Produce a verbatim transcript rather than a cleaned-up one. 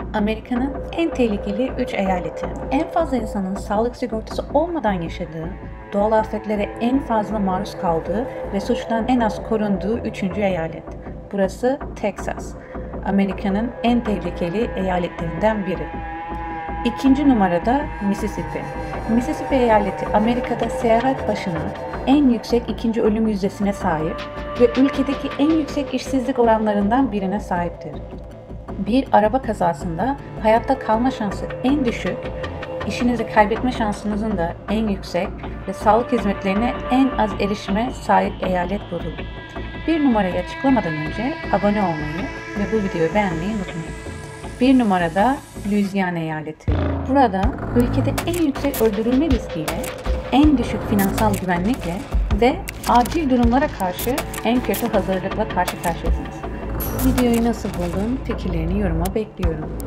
Amerika'nın en tehlikeli üç eyaleti. En fazla insanın sağlık sigortası olmadan yaşadığı, doğal afetlere en fazla maruz kaldığı ve suçtan en az korunduğu üçüncü eyalet. Burası Texas. Amerika'nın en tehlikeli eyaletlerinden biri. İkinci numarada Mississippi. Mississippi eyaleti Amerika'da seyahat başına en yüksek ikinci ölüm yüzdesine sahip ve ülkedeki en yüksek işsizlik oranlarından birine sahiptir. Bir araba kazasında hayatta kalma şansı en düşük, işinizi kaybetme şansınızın da en yüksek ve sağlık hizmetlerine en az erişime sahip eyalet budur. Bir numarayı açıklamadan önce abone olmayı ve bu videoyu beğenmeyi unutmayın. Bir numarada Louisiana eyaleti. Burada ülkede en yüksek öldürülme riskiyle, en düşük finansal güvenlikle ve acil durumlara karşı en kötü hazırlıkla karşı karşıyasınız. Videoyu nasıl buldun? Fikirlerini yoruma bekliyorum.